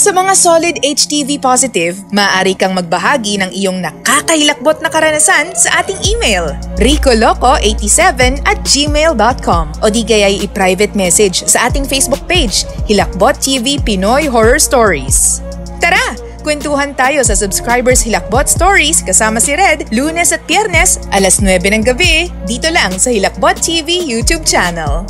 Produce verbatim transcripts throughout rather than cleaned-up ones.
Sa mga solid H T V positive, maaari kang magbahagi ng iyong nakakahilakbot na karanasan sa ating email, ricoloco eighty seven at gmail dot com o di kaya'y i-private message sa ating Facebook page, Hilakbot T V Pinoy Horror Stories. Tara! Kwentuhan tayo sa Subscribers Hilakbot Stories kasama si Red, Lunes at Biyernes, alas nuwebe ng gabi, dito lang sa Hilakbot T V YouTube channel.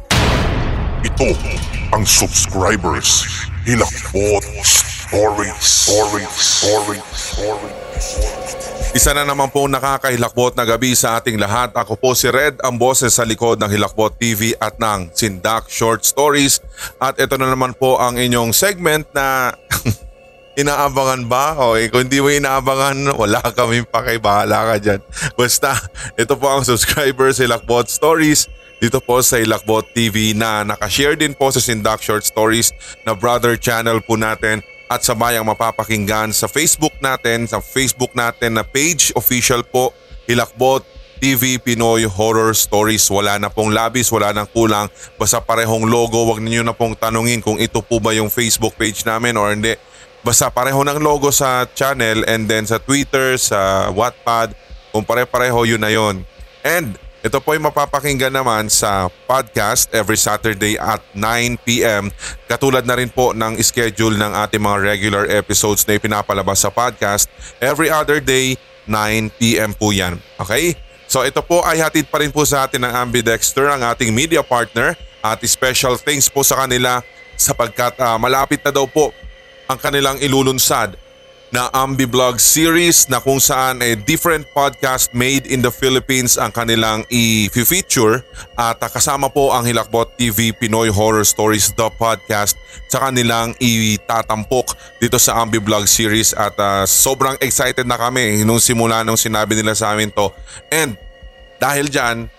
Ito ang Subscribers Hilakbot Stories. Stories. Stories. Stories. Isa na naman po nakakahilakbot na gabi sa ating lahat. Ako po si Red, ang boses sa likod ng Hilakbot T V at ng Sindak Short Stories. At ito na naman po ang inyong segment na inaabangan ba? O eh, kung hindi mo inaabangan, wala kaming pakibahala ka dyan. Basta, ito po ang Subscribers Hilakbot Stories dito po sa Hilakbot T V na nakashare din po sa Sindak Short Stories na brother channel po natin at sabayang mapapakinggan sa Facebook natin, sa Facebook natin na page official po, Hilakbot T V Pinoy Horror Stories. Wala na pong labis, wala nang kulang, basta parehong logo. Huwag niyo na pong tanungin kung ito po ba yung Facebook page namin or hindi. Basta pareho ng logo sa channel and then sa Twitter, sa Wattpad, kung pare-pareho yun na yun. And ito po ay mapapakinggan naman sa podcast every Saturday at nine p.m. Katulad na rin po ng schedule ng ating mga regular episodes na ipinapalabas sa podcast. Every other day, nine p.m. po yan. Okay? So ito po ay hatid pa rin po sa atin ng Ambidexter, ang ating media partner. At special thanks po sa kanila sapagkat uh, malapit na daw po ang kanilang ilulunsad na Ambi-Vlog series na kung saan a different podcast made in the Philippines ang kanilang i-feature at uh, kasama po ang Hilakbot T V Pinoy Horror Stories the podcast sa kanilang itatampok dito sa Ambi-Vlog series at uh, sobrang excited na kami nung simula nung sinabi nila sa amin to. And dahil dyan,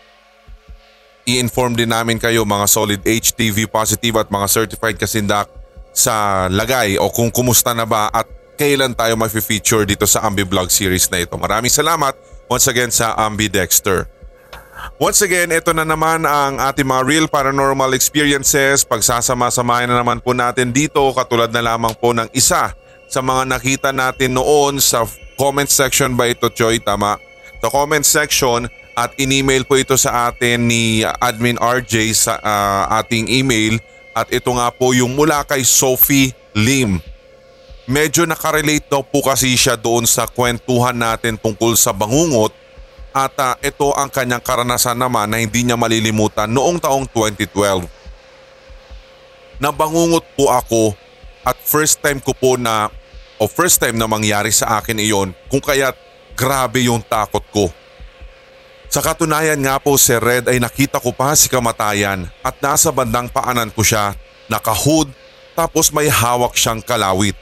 i-inform din namin kayo mga solid H T V positive at mga certified kasindak sa lagay o kung kumusta na ba at kailan tayo mag-feature dito sa Ambi-Vlog series na ito. Maraming salamat once again sa Ambidexter. Once again, ito na naman ang ating mga real paranormal experiences. Pagsasama-samahin na naman po natin dito katulad na lamang po ng isa sa mga nakita natin noon sa comment section ba ito, Choy? Tama? Sa comment section at in-email po ito sa atin ni Admin R J sa uh, ating email at ito nga po yung mula kay Sophie Lim. Medyo nakarelate daw po kasi siya doon sa kwentuhan natin tungkol sa bangungot at uh, ito ang kanyang karanasan naman na hindi niya malilimutan noong taong twenty twelve. Nabangungot po ako at first time ko po na o first time na mangyari sa akin iyon kung kaya't grabe yung takot ko. Sa katunayan nga po si Red ay nakita ko pa si kamatayan at nasa bandang paanan ko siya, nakahood tapos may hawak siyang kalawit.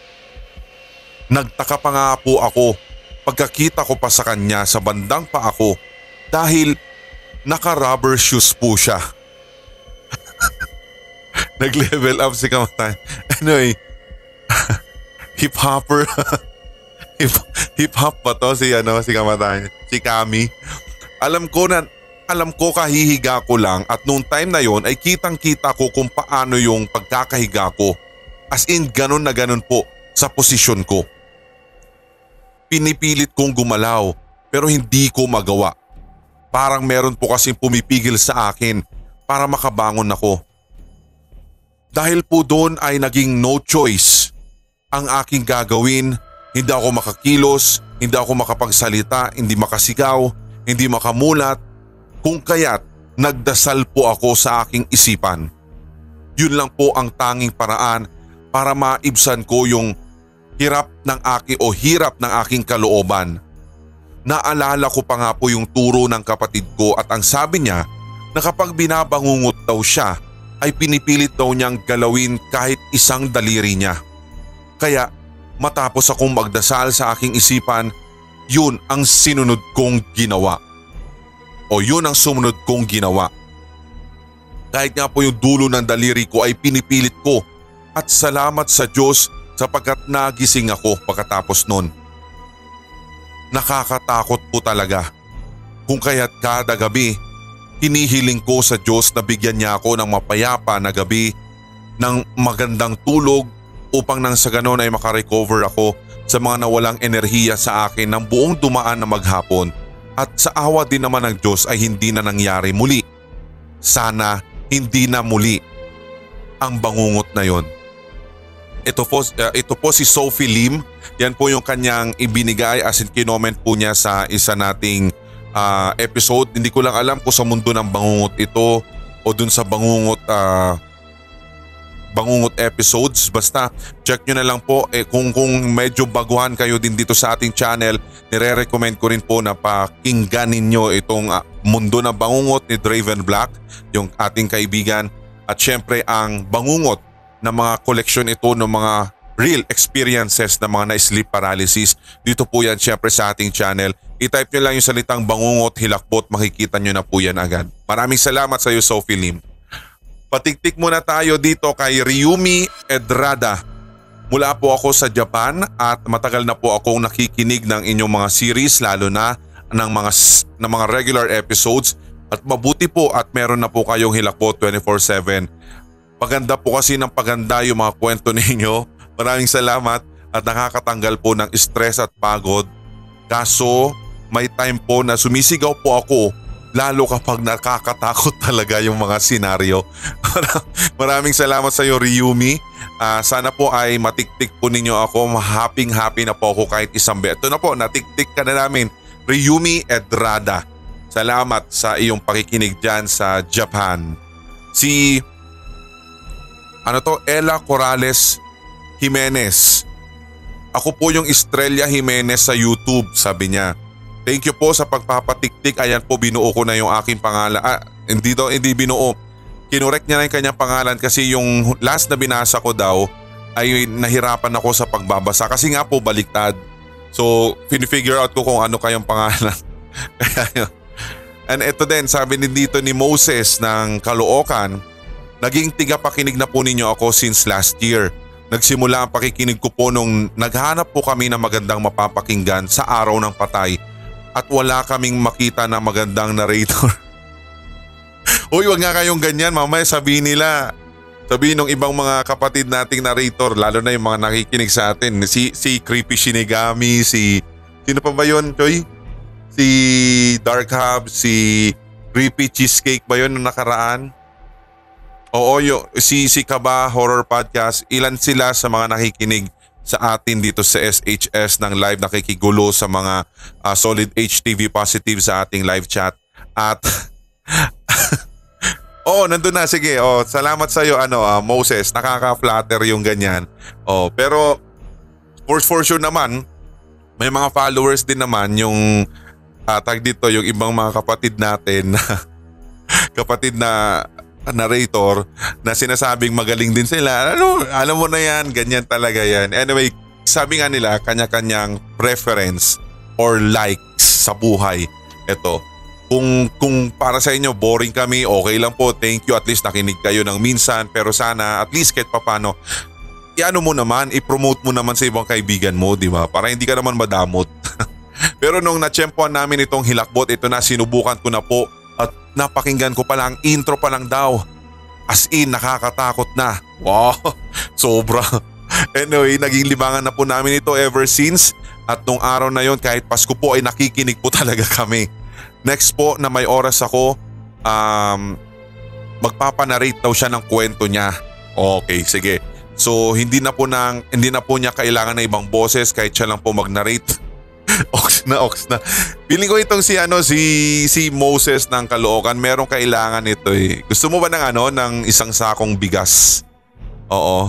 Nagtaka pa nga po ako pagkakita ko pa sa kanya sa bandang pa ako dahil naka-rubber shoes po siya. Nag-level up si kamatayan. Anyway, hip-hopper. hip, hip-hop pa to si, ano, si kamatayan. Si Kami. Alam ko na, alam ko kahihiga ko lang at noong time na yon ay kitang-kita ko kung paano yung pagkakahiga ko. As in, ganun na ganun po sa posisyon ko. Pinipilit kong gumalaw pero hindi ko magawa. Parang meron po kasing pumipigil sa akin para makabangon ako. Dahil po doon ay naging no choice ang aking gagawin. Hindi ako makakilos, hindi ako makapagsalita, hindi makasigaw, hindi makamulat. Kung kaya't nagdasal po ako sa aking isipan. Yun lang po ang tanging paraan para maibsan ko yung hirap ng aki o hirap ng aking kalooban. Naalala ko pa nga po yung turo ng kapatid ko at ang sabi niya na kapag binabangungot daw siya ay pinipilit daw niyang galawin kahit isang daliri niya. Kaya matapos akong magdasal sa aking isipan, yun ang sinunod kong ginawa. O yun ang sumunod kong ginawa. Kahit nga po yung dulo ng daliri ko ay pinipilit ko at salamat sa Diyos sapagkat nagising ako pagkatapos nun. Nakakatakot po talaga. Kung kaya't kada gabi, hinihiling ko sa Diyos na bigyan niya ako ng mapayapa na gabi, ng magandang tulog upang nang sa ganon ay makarecover ako sa mga nawalang enerhiya sa akin ng buong dumaan na maghapon at sa awa din naman ng Diyos ay hindi na nangyari muli. Sana hindi na muli ang bangungot na yon. Ito po, uh, ito po si Sophie Lim, yan po yung kanyang ibinigay as in kinoment po niya sa isa nating uh, episode. Hindi ko lang alam kung sa mundo ng bangungot ito o dun sa bangungot uh, bangungot episodes. Basta check nyo na lang po eh, kung, kung medyo baguhan kayo din dito sa ating channel, nire-recommend ko rin po na pakinggan ninyo itong uh, mundo ng bangungot ni Draven Black, yung ating kaibigan, at syempre ang bangungot na mga koleksyon ito ng mga real experiences ng mga na-sleep paralysis. Dito po yan syempre sa ating channel. I-type nyo lang yung salitang bangungot, hilakbot, makikita nyo na po yan agad. Maraming salamat sa iyo, Sophie Lim. Patiktik muna tayo dito kay Ryumi Edrada. Mula po ako sa Japan at matagal na po akong nakikinig ng inyong mga series, lalo na ng mga, ng mga regular episodes, at mabuti po at meron na po kayong hilakbot twenty-four seven. Paganda po kasi ng paganda yung mga kwento ninyo. Maraming salamat at nakakatanggal po ng stress at pagod. Kaso may time po na sumisigaw po ako, lalo kapag nakakatakot talaga yung mga senaryo. Maraming salamat sa iyo, Ryumi. Uh, sana po ay matiktik po ninyo ako. Happy happy na po ako kahit isang beses. Ito na po, natiktik ka na namin. Ryumi Edrada. Salamat sa iyong pakikinig dyan sa Japan. Si ano to, Ella Corrales Jimenez. Ako po yung Estrella Jimenez sa YouTube, sabi niya. Thank you po sa pagpapatiktik. Ayan po, binuo ko na yung aking pangalan. Ah, hindi daw, hindi binuo. Kinorek niya na yung kanyang pangalan kasi yung last na binasa ko daw ay nahirapan ako sa pagbabasa kasi nga po baliktad. So, fin-figure out ko kung ano kayong pangalan. And ito din, sabi din dito ni Moses ng Caloocan, naging tigapakinig na po ninyo ako since last year. Nagsimula ang pakikinig ko po nung naghanap po kami ng magandang mapapakinggan sa araw ng patay at wala kaming makita na magandang narrator. Uy, wag nga kayong ganyan, mamaya sabihin nila. Sabihin ng ibang mga kapatid nating narrator, lalo na yung mga nakikinig sa atin. Si, si Creepy Shinigami, si... Sino pa ba yun, Choy? Si Dark Hub, si Creepy Cheesecake ba yun nung nakaraan? Oo, yo, si si Kaba Horror Podcast, ilan sila sa mga nakikinig sa atin dito sa S H S ng live, nakikigulo sa mga uh, Solid H T V positive sa ating live chat. At oh, nandun na, sige. Oh, salamat sa iyo ano, uh, Moses, nakaka-flatter yung ganyan. Oh, pero for for sure naman may mga followers din naman yung uh, tag dito, yung ibang mga kapatid natin kapatid na narrator na sinasabing magaling din sila. Ano, alam mo na yan, ganyan talaga yan. Anyway, sabi nga nila, kanya-kanyang preference or likes sa buhay. Ito, kung, kung para sa inyo boring kami, okay lang po, thank you, at least nakinig kayo ng minsan, pero sana at least kahit papano, iano mo naman, i-promote mo naman sa ibang kaibigan mo, di ba? Para hindi ka naman madamot. Pero nung natsyempohan namin itong hilakbot, ito na, sinubukan ko na po. At napakinggan ko pa lang, intro pa lang daw. As in, nakakatakot na. Wow, sobra. Anyway, naging libangan na po namin ito ever since. At nung araw na yon, kahit Pasko po ay nakikinig po talaga kami. Next po na may oras ako, um, magpapanarrate daw siya ng kwento niya. Okay, sige. So hindi na po, nang, hindi na po niya kailangan ng ibang boses, kahit siya lang po mag-narrate. Ox na, ox na. Feeling ko itong si ano si si Moses ng Caloocan, merong kailangan ito eh. Gusto mo ba ng ano ng isang sakong bigas? Oo.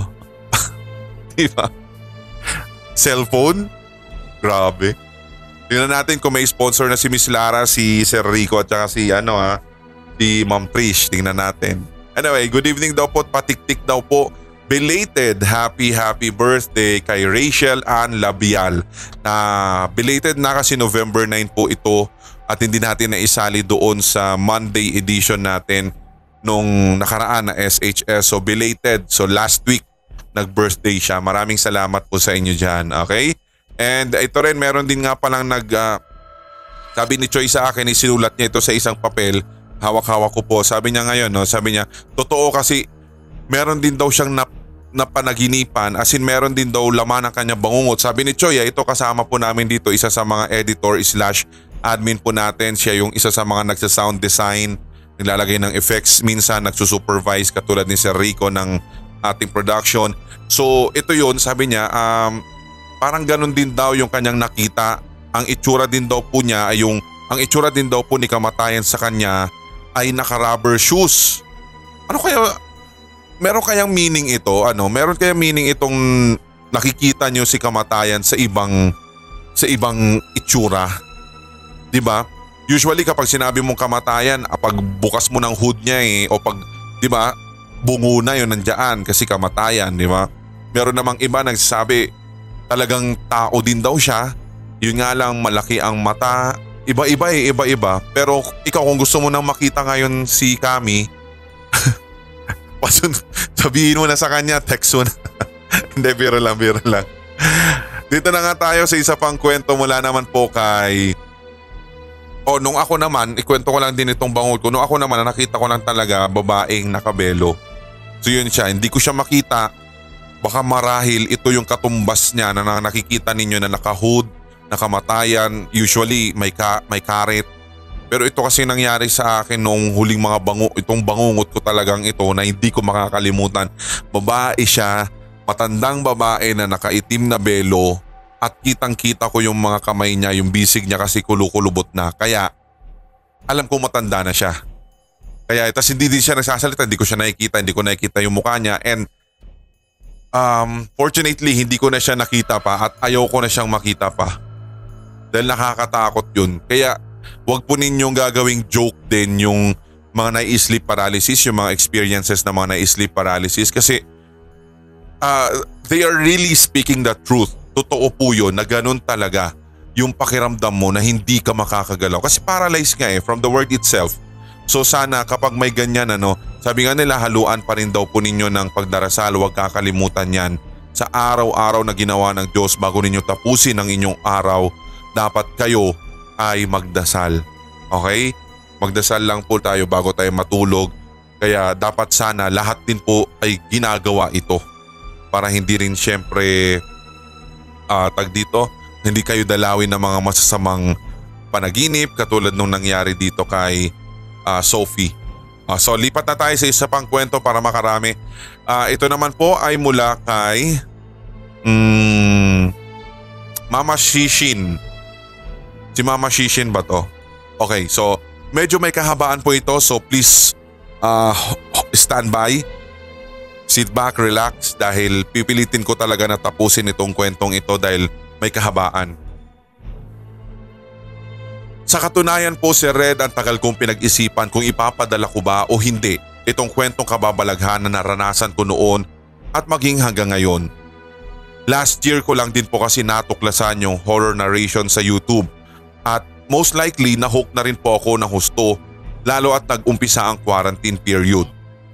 Diba? Cellphone? Grabe. Tingnan natin kung may sponsor na si Miss Lara, si Sir Rico at saka si ano ha, si Ma'am Trish. Tingnan natin. Anyway, good evening daw po, patik-tik daw po. Belated happy happy birthday kay Rachel Ann Labial. Na belated na kasi November ninth po ito at hindi natin naisali doon sa Monday edition natin nung nakaraan na S H S. So belated. So last week nag-birthday siya. Maraming salamat po sa inyo dyan. Okay? And ito rin, meron din nga palang nag... Uh, sabi ni Choi sa akin, isinulat niya ito sa isang papel. Hawak-hawak ko po. Sabi niya ngayon, no? Sabi niya, totoo kasi meron din daw siyang nap, na panaginipan, as in meron din daw laman ang kanyang bangungot. Sabi ni Choya, ito kasama po namin dito, isa sa mga editor slash admin po natin. Siya yung isa sa mga nagsa-sound design, naglalagay ng effects, minsan nagsusupervise katulad ni Sir Rico ng ating production. So ito yun, sabi niya, um, parang ganun din daw yung kanyang nakita. Ang itsura din daw po niya ay yung, ang itsura din daw po ni kamatayan sa kanya ay naka-rubber shoes. Ano kaya, meron kayang meaning ito? Ano, meron kayang meaning itong nakikita niyo si kamatayan sa ibang sa ibang itsura? 'Di ba? Usually kapag sinabi mong kamatayan, pag bukas mo ng hood niya eh, o pag 'di ba, bungo na 'yon nandiyan kasi kamatayan, 'di ba? Meron namang iba nagsasabi talagang tao din daw siya. Yun nga lang malaki ang mata. Iba-iba eh, iba-iba. Pero ikaw kung gusto mo nang makita ngayon si Kami, sabihin mo na sa kanya, text mo na. Hindi, biro lang, biro lang. Dito na nga tayo sa isa pang kwento mula naman po kay... O, nung ako naman, ikwento ko lang din itong bangungot ko. Nung ako naman, nakita ko lang talaga babaeng nakabelo. So yun siya, hindi ko siya makita. Baka marahil ito yung katumbas niya na nakikita ninyo na naka-hood, nakamatayan. Usually may, ka, may karet. Pero ito kasi nangyari sa akin nung huling mga bango, itong bangungot ko talagang ito na hindi ko makakalimutan. Babae siya, matandang babae na nakaitim na belo at kitang kita ko yung mga kamay niya, yung bisig niya kasi kulukulubot na. Kaya alam ko matanda na siya. Kaya tas hindi din siya nagsasalita, hindi ko siya nakikita, hindi ko nakikita yung mukha niya. And um, fortunately hindi ko na siya nakita pa at ayaw ko na siyang makita pa. Dahil nakakatakot yun. Kaya huwag po ninyong gagawing joke din yung mga nai-sleep paralysis, yung mga experiences na mga nai-sleep paralysis kasi uh, they are really speaking the truth. Totoo po yun na ganun talaga yung pakiramdam mo na hindi ka makakagalaw. Kasi paralyzed nga eh from the word itself. So sana kapag may ganyan ano, sabi nga nila haluan pa rin daw po ninyo ng pagdarasal, huwag kakalimutan yan. Sa araw-araw na ginawa ng Diyos bago ninyo tapusin ang inyong araw, dapat kayo ay magdasal. Okay? Magdasal lang po tayo bago tayo matulog. Kaya dapat sana lahat din po ay ginagawa ito. Para hindi rin syempre uh, tag dito, hindi kayo dalawin ng mga masasamang panaginip katulad nung nangyari dito kay uh, Sophie. Uh, so lipat na tayo sa isa pang kwento para makarami. Uh, ito naman po ay mula kay um, Mama Shishin. Si Mama Shishin ba to? Okay, so medyo may kahabaan po ito, so please uh, stand by. Sit back, relax dahil pipilitin ko talaga na tapusin itong kwentong ito dahil may kahabaan. Sa katunayan po si Red, ang tagal kong pinag-isipan kung ipapadala ko ba o hindi itong kwentong kababalaghan na naranasan ko noon at maging hanggang ngayon. Last year ko lang din po kasi natuklasan yung horror narration sa YouTube. At most likely nahook na rin po ako ng husto lalo at nag-umpisa ang quarantine period.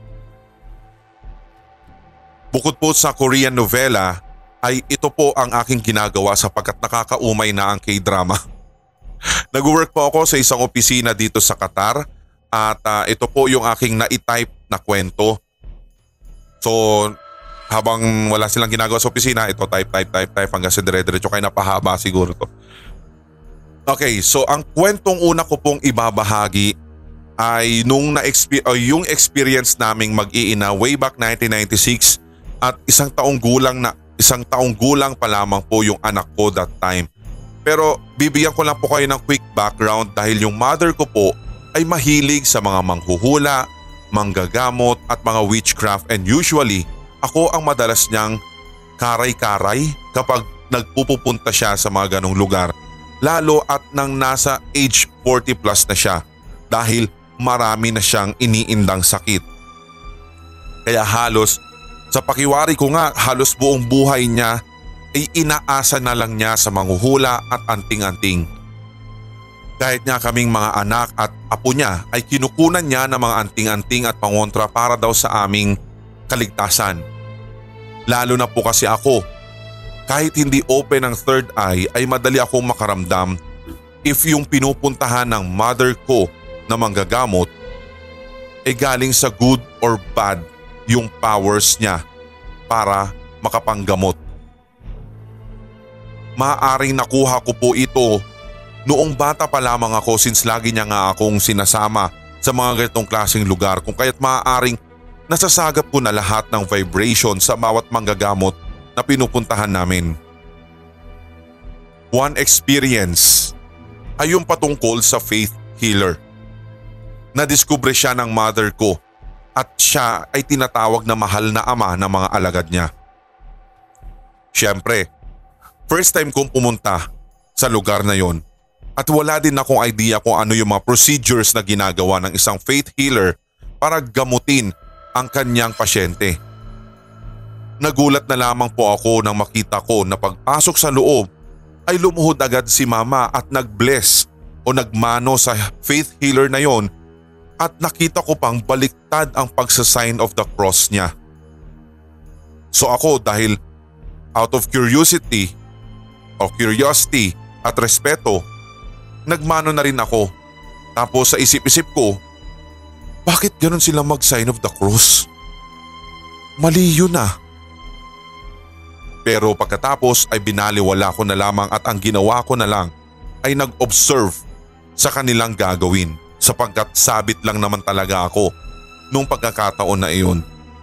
Bukod po sa Korean novela ay ito po ang aking ginagawa sapagkat nakakaumay na ang K-drama. Nag-work po ako sa isang opisina dito sa Qatar at uh, ito po yung aking na-type na kwento. So habang wala silang ginagawa sa opisina, ito type type type type hanggang sa dire-diretso kaya napahaba siguro to. Okay, so ang kwentong una ko pong ibabahagi ay nung na uh, yung experience naming mag-iina way back nineteen ninety-six at isang taong gulang na isang taong gulang pa lamang po yung anak ko that time. Pero bibigyan ko lang po kayo ng quick background dahil yung mother ko po ay mahilig sa mga manghuhula, manggagamot at mga witchcraft and usually ako ang madalas niyang karay-karay kapag nagpupupunta siya sa mga ganong lugar. Lalo at nang nasa age forty plus na siya dahil marami na siyang iniindang sakit. Kaya halos sa pakiwari ko nga halos buong buhay niya ay inaasa na lang niya sa manghuhula at anting-anting. Kahit nga kaming mga anak at apo niya ay kinukunan niya ng mga anting-anting at pangontra para daw sa aming kaligtasan. Lalo na po kasi ako. Kahit hindi open ang third eye ay madali akong makaramdam if yung pinupuntahan ng mother ko na manggagamot ay galing sa good or bad yung powers niya para makapanggamot. Maaaring nakuha ko po ito noong bata pa lamang ako since lagi niya nga akong sinasama sa mga ganitong klaseng lugar kung kaya't maaaring nasasagap ko na lahat ng vibration sa bawat manggagamot na pinupuntahan namin. One experience ay yung patungkol sa faith healer. Nadiskubre siya ng mother ko at siya ay tinatawag na mahal na ama ng mga alagad niya. Siyempre, first time kong pumunta sa lugar na yon at wala din akong idea kung ano yung mga procedures na ginagawa ng isang faith healer para gamutin ang kanyang pasyente. Nagulat na lamang po ako nang makita ko na pagpasok sa loob ay lumuhod agad si mama at nag-bless o nagmano sa faith healer na yon at nakita ko pang baliktad ang pagsa-sign of the cross niya. So ako dahil out of curiosity o curiosity at respeto, nagmano na rin ako. Tapos sa isip-isip ko, bakit ganun sila mag-sign of the cross? Mali yun ah. Pero pagkatapos ay binaliwala ko na lamang at ang ginawa ko na lang ay nag-observe sa kanilang gagawin sapagkat sabit lang naman talaga ako nung pagkakataon na iyon.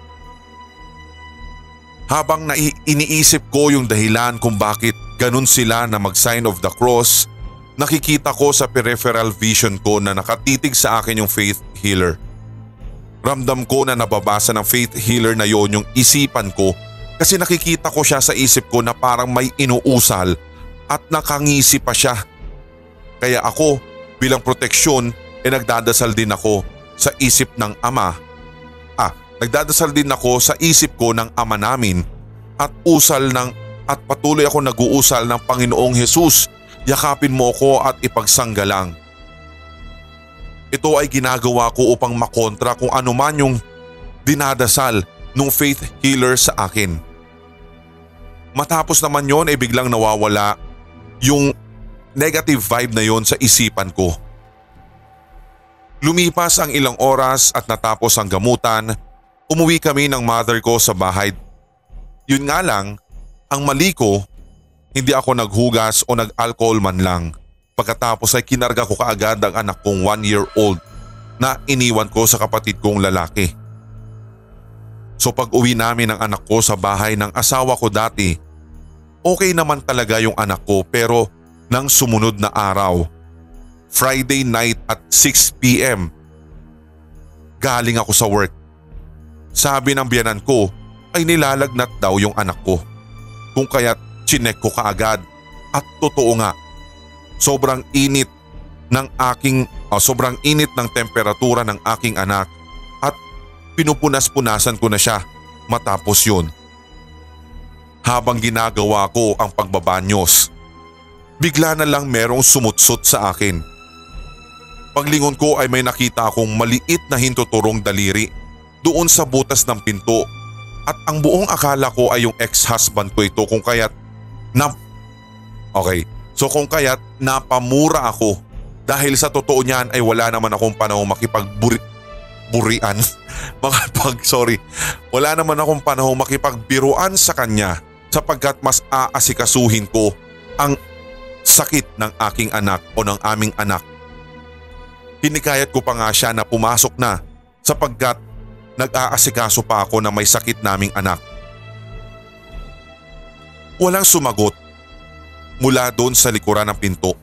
Habang naiiniisip ko yung dahilan kung bakit ganun sila na mag-sign of the cross, nakikita ko sa peripheral vision ko na nakatitig sa akin yung faith healer. Ramdam ko na nababasa ng faith healer na yon yung isipan ko kasi nakikita ko siya sa isip ko na parang may inuusal at nakangisi pa siya. Kaya ako bilang proteksyon ay eh nagdadasal din ako sa isip ng ama. Ah, nagdadasal din ako sa isip ko ng ama namin at usal ng at patuloy ako nag-uusal ng Panginoong Hesus. Yakapin mo ko at ipagsanggalang. Ito ay ginagawa ko upang makontra kung ano man yung dinadasal ng faith healer sa akin. Matapos naman yon ay biglang nawawala yung negative vibe na yon sa isipan ko. Lumipas ang ilang oras at natapos ang gamutan, umuwi kami ng mother ko sa bahay. Yun nga lang, ang mali ko, hindi ako naghugas o nag-alcohol man lang. Pagkatapos ay kinarga ko kaagad ang anak kong one year old na iniwan ko sa kapatid kong lalaki. So pag uwi namin ng anak ko sa bahay ng asawa ko dati, okay naman talaga yung anak ko pero nang sumunod na araw, Friday night at six p m, galing ako sa work. Sabi ng biyanan ko ay nilalagnat daw yung anak ko. Kung kaya't chinek ko kaagad at totoo nga, sobrang init ng aking oh, sobrang init ng temperatura ng aking anak at pinupunas-punasan ko na siya matapos yun. Habang ginagawa ko ang pagbabanyos, bigla na lang merong sumutsot sa akin. Paglingon ko ay may nakita akong maliit na hintuturong daliri doon sa butas ng pinto at ang buong akala ko ay yung ex-husband ko ito kung kaya't na Okay, so kung kaya't napamura ako dahil sa totoo niyan ay wala naman akong panahon makipagburi burian makapag sorry wala naman akong panahon makipagbiruan sa kanya sapagkat mas aasikasuhin ko ang sakit ng aking anak o ng aming anak. Hinikayat ko pa nga siya na pumasok na sapagkat nag-aasikaso pa ako na may sakit naming anak. Walang sumagot mula doon sa likuran ng pinto.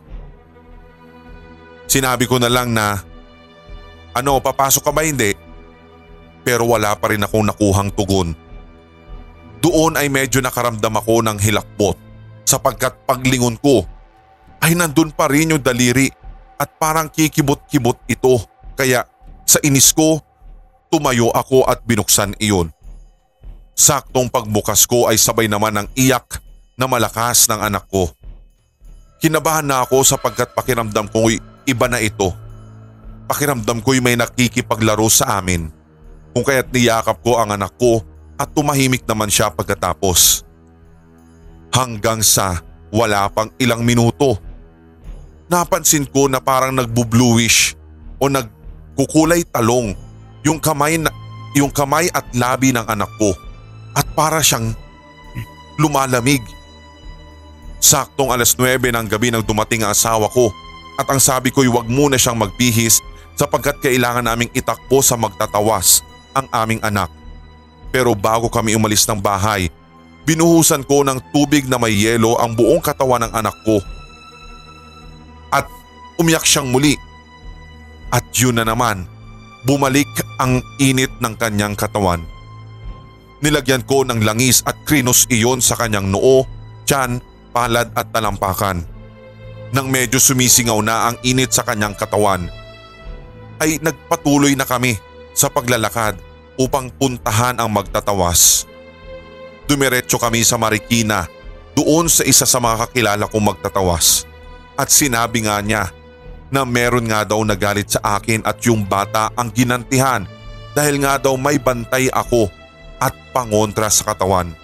Sinabi ko na lang na, ano, papasok ka ba hindi? Pero wala pa rin akong nakuhang tugon. Doon ay medyo nakaramdam ako ng hilakbot sapagkat paglingon ko ay nandun pa rin yung daliri at parang kikibot-kibot ito. Kaya sa inis ko, tumayo ako at binuksan iyon. Saktong pagbukas ko ay sabay naman ng iyak na malakas ng anak ko. Kinabahan na ako sapagkat pakiramdam ko'y iba na ito. Pakiramdam ko'y may nakikipaglaro sa amin. Kung kaya't niyakap ko ang anak ko at tumahimik naman siya pagkatapos. Hanggang sa wala pang ilang minuto, napansin ko na parang nagbu-bluish o nagkukulay talong yung kamay, na, yung kamay at labi ng anak ko. at para siyang lumalamig. Saktong alas nuwebe ng gabi nang dumating ang asawa ko at ang sabi ko'y wag muna siyang magbihis sapagkat kailangan naming itakbo sa magtatawas ang aming anak. Pero bago kami umalis ng bahay, binuhusan ko ng tubig na may yelo ang buong katawan ng anak ko. At umiyak siyang muli. At yun na naman, bumalik ang init ng kanyang katawan. Nilagyan ko ng langis at krinos iyon sa kanyang noo, tiyan, palad at talampakan. Nang medyo sumisingaw na ang init sa kanyang katawan, ay nagpatuloy na kami sa paglalakad upang puntahan ang magtatawas. Dumiretso kami sa Marikina, doon sa isa sa mga kakilala kong magtatawas. At sinabi nga niya na meron nga daw nagalit sa akin at yung bata ang ginantihan dahil nga daw may bantay ako at pangontra sa katawan.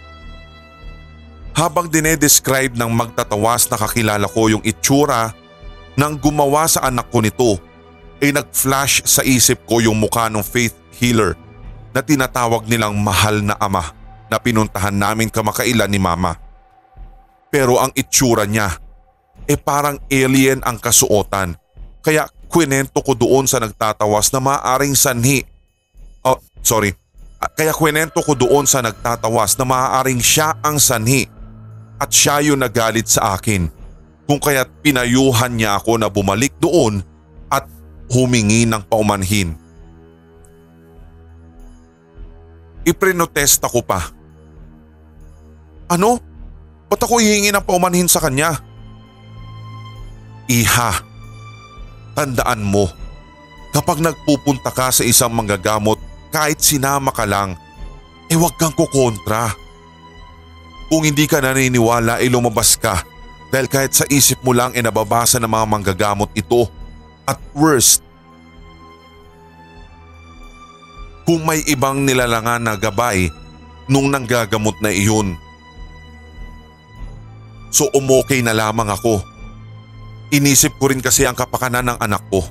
Habang dinedescribe ng magtatawas na kakilala ko yung itsura ng gumawa sa anak ko nito, ay nag-flash sa isip ko yung mukha ng faith healer na tinatawag nilang mahal na ama na pinuntahan namin kamakailan ni mama. Pero ang itsura niya, eh parang alien ang kasuotan. Kaya kwento ko doon sa nagtatawas na maaaring sanhi. Oh, sorry. Kaya kwento ko doon sa nagtatawas na maaaring siya ang sanhi at siya yung nagalit sa akin. Kung kaya't pinayuhan niya ako na bumalik doon at humingi ng paumanhin. Iprinotesta ko pa. Ano? Ba't ako hihingi ng paumanhin sa kanya? Iha, tandaan mo, kapag nagpupunta ka sa isang manggagamot kahit sinama ka lang, eh huwag kang kukontra. Kung hindi ka naniniwala ay lumabas ka dahil kahit sa isip mo lang ay nababasa ng mga manggagamot ito. At worst, kung may ibang nilalangan na gabay nung nanggagamot na iyon. So umokay na lamang ako. Inisip ko rin kasi ang kapakanan ng anak ko.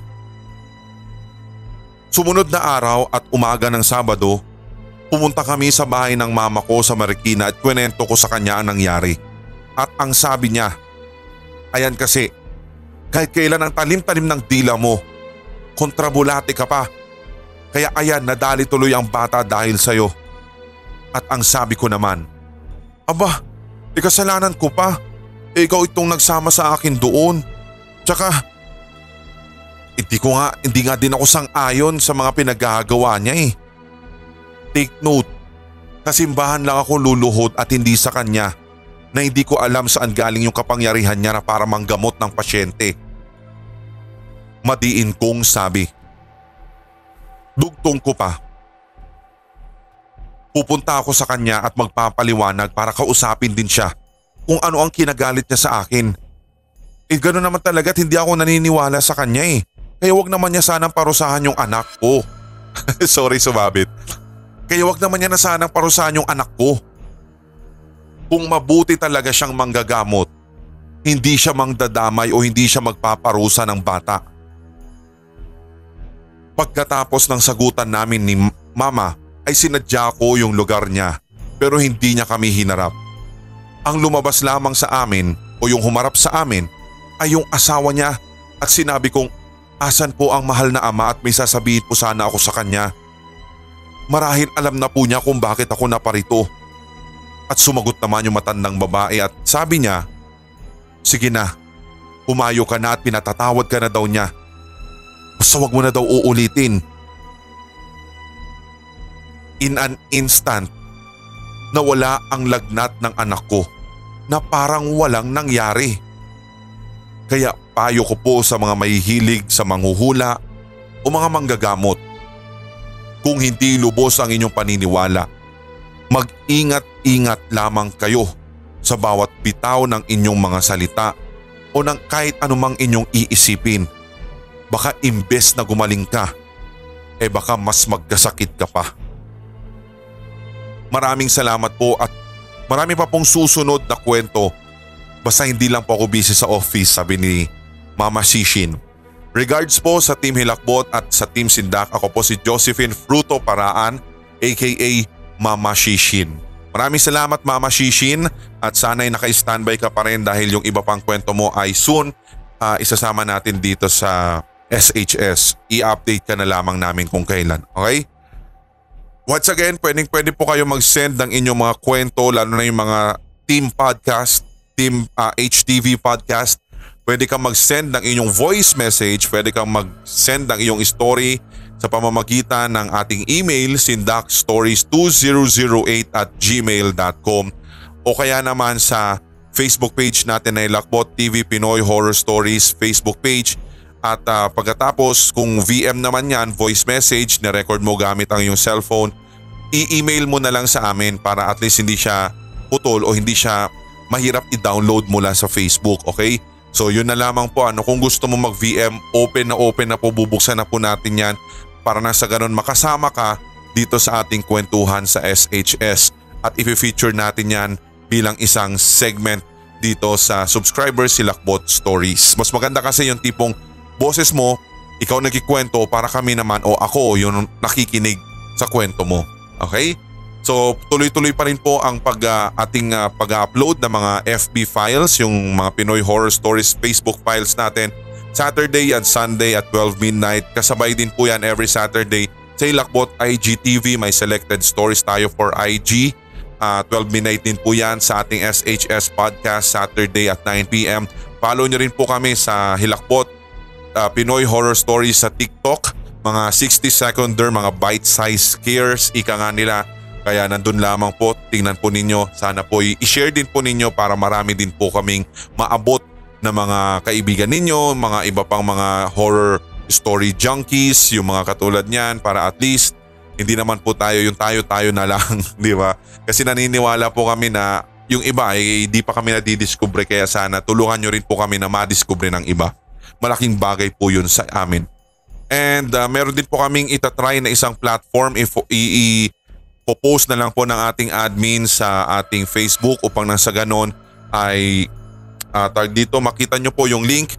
Sumunod na araw at umaga ng Sabado, pumunta kami sa bahay ng mama ko sa Marikina at kwento ko sa kanya ang nangyari. At ang sabi niya, ayan kasi, kahit kailan ang talim-talim ng dila mo, kontrabulate ka pa. Kaya ayan, nadali tuloy ang bata dahil sa'yo. At ang sabi ko naman, aba, di kasalanan ko pa. E ikaw itong nagsama sa akin doon. Tsaka, hindi ko nga, hindi nga din ako sang-ayon sa mga pinagagawa niya eh. Take note, kasimbahan lang ako luluhod at hindi sa kanya na hindi ko alam saan galing yung kapangyarihan niya na para manggamot ng pasyente. Madiin kong sabi. Dugtong ko pa. Pupunta ako sa kanya at magpapaliwanag para kausapin din siya kung ano ang kinagalit niya sa akin. Eh gano'n naman talaga at hindi ako naniniwala sa kanya eh. Kaya wag naman niya sanang parusahan yung anak ko. Sorry sumabit. Kaya wag naman niya na sanang parusahan yung anak ko. Kung mabuti talaga siyang manggagamot, hindi siya mangdadamay o hindi siya magpaparusa ng bata. Pagkatapos ng sagutan namin ni mama ay sinadya ko yung lugar niya pero hindi niya kami hinarap. Ang lumabas lamang sa amin o yung humarap sa amin ay yung asawa niya at sinabi kong asan po ang mahal na ama at may sasabihin po sana ako sa kanya. Marahil alam na po niya kung bakit ako naparito. At sumagot naman yung matandang babae at sabi niya, sige na, pumayo ka na at pinatatawad ka na daw niya. Basta wag mo na daw uulitin. In an instant, nawala ang lagnat ng anak ko na parang walang nangyari. Kaya payo ko po sa mga mahihilig sa manghuhula o mga manggagamot. Kung hindi lubos ang inyong paniniwala, mag-ingat-ingat lamang kayo sa bawat bitaw ng inyong mga salita o ng kahit anumang inyong iisipin. Baka imbes na gumaling ka, eh baka mas magkasakit ka pa. Maraming salamat po at marami pa pong susunod na kwento. Basta hindi lang po ako busy sa office, sabi ni Mama Shishin. Regards po sa Team Hilakbot at sa Team Sindak. Ako po si Josephine Fruto Paraan aka Mama Shishin. Maraming salamat Mama Shishin at sana'y naka-standby ka pa rin dahil yung iba pang kwento mo ay soon uh, isasama natin dito sa S H S. I-update ka na lamang namin kung kailan, okay? Once again, pwedeng pwede po kayo mag-send ng inyong mga kwento lalo na yung mga team podcast, team uh, H T V podcast. Pwede kang mag-send ng inyong voice message, pwede kang mag-send ng iyong story sa pamamagitan ng ating email sindakstories two thousand eight at gmail dot com o kaya naman sa Facebook page natin na Hilakbot T V Pinoy Horror Stories Facebook page at uh, pagkatapos kung V M naman yan, voice message na record mo gamit ang iyong cellphone, i-email mo na lang sa amin para at least hindi siya putol o hindi siya mahirap i-download mula sa Facebook, okay? So yun na lamang po, ano, kung gusto mo mag-V M, open na open na po, bubuksan na po natin yan para na sa ganun makasama ka dito sa ating kwentuhan sa S H S at i-feature natin yan bilang isang segment dito sa Subscribers Hilakbot Stories. Mas maganda kasi yung tipong boses mo, ikaw nagkikwento para kami naman o ako yung nakikinig sa kwento mo. Okay? So tuloy-tuloy pa rin po ang pag, uh, ating uh, pag-upload ng mga F B files, yung mga Pinoy Horror Stories Facebook files natin. Saturday and Sunday at twelve midnight. Kasabay din po yan every Saturday sa Hilakbot I G T V. May selected stories tayo for I G. Uh, twelve midnight din po yan sa ating S H S podcast Saturday at nine p m Follow nyo rin po kami sa Hilakbot uh, Pinoy Horror Stories sa TikTok. Mga sixty seconder, mga bite-sized scares, ika nga nila. Kaya nandun lamang po, tingnan po ninyo. Sana po i-share din po ninyo para marami din po kaming maabot na mga kaibigan ninyo, mga iba pang mga horror story junkies, yung mga katulad niyan para at least hindi naman po tayo yung tayo-tayo na lang, di ba? Kasi naniniwala po kami na yung iba ay hindi pa kami nadidiscover kaya sana tulungan nyo rin po kami na madiscover ng iba. Malaking bagay po yun sa amin. And uh, meron din po kaming itatry na isang platform if i-post na lang po ng ating admin sa ating Facebook upang nang sa ganon ay Uh, tag dito makita nyo po yung link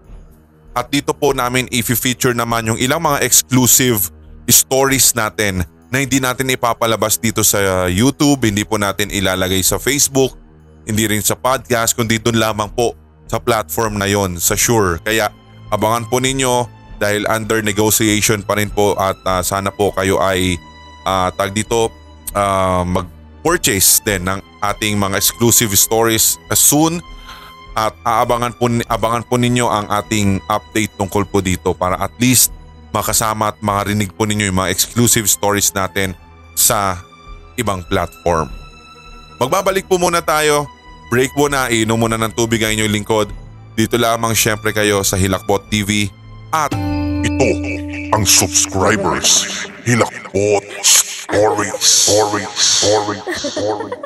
at dito po namin i-feature naman yung ilang mga exclusive stories natin na hindi natin ipapalabas dito sa YouTube, hindi po natin ilalagay sa Facebook, hindi rin sa podcast, kundi doon lamang po sa platform na yon sa Shure. Kaya abangan po ninyo dahil under negotiation pa rin po at uh, sana po kayo ay uh, tag dito uh, mag-purchase din ng ating mga exclusive stories uh, soon. At aabangan po, abangan po ninyo ang ating update tungkol po dito para at least makasama at makarinig po ninyo yung mga exclusive stories natin sa ibang platform. Magbabalik po muna tayo. Break muna, iinom muna ng tubig ang inyong lingkod. Dito lamang syempre kayo sa Hilakbot T V at ito ang Subscribers Hilakbot Stories. Stories. Stories. Stories.